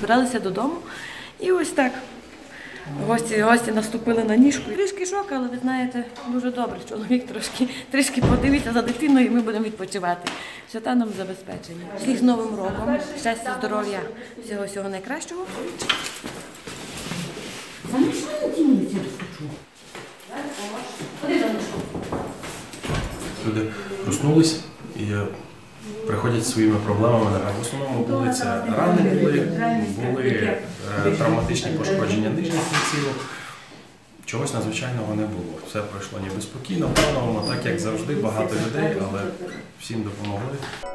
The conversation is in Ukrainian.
збиралися додому. І ось так. Гості наступили на ніжку. Трішки шок, але ви знаєте, дуже добре. Чоловік трішки подивиться за дитиною і ми будемо відпочивати. Свята нам забезпечені. Всіх з Новим роком, щастя, здоров'я, всього найкращого. Люди проснулись і приходять зі своїми проблемами. В основному були це рани, були травматичні пошкодження нижніх кінцівок. Чогось надзвичайного не було. Все пройшло ніби спокійно, планово, так як завжди, багато людей, але всім допомогли.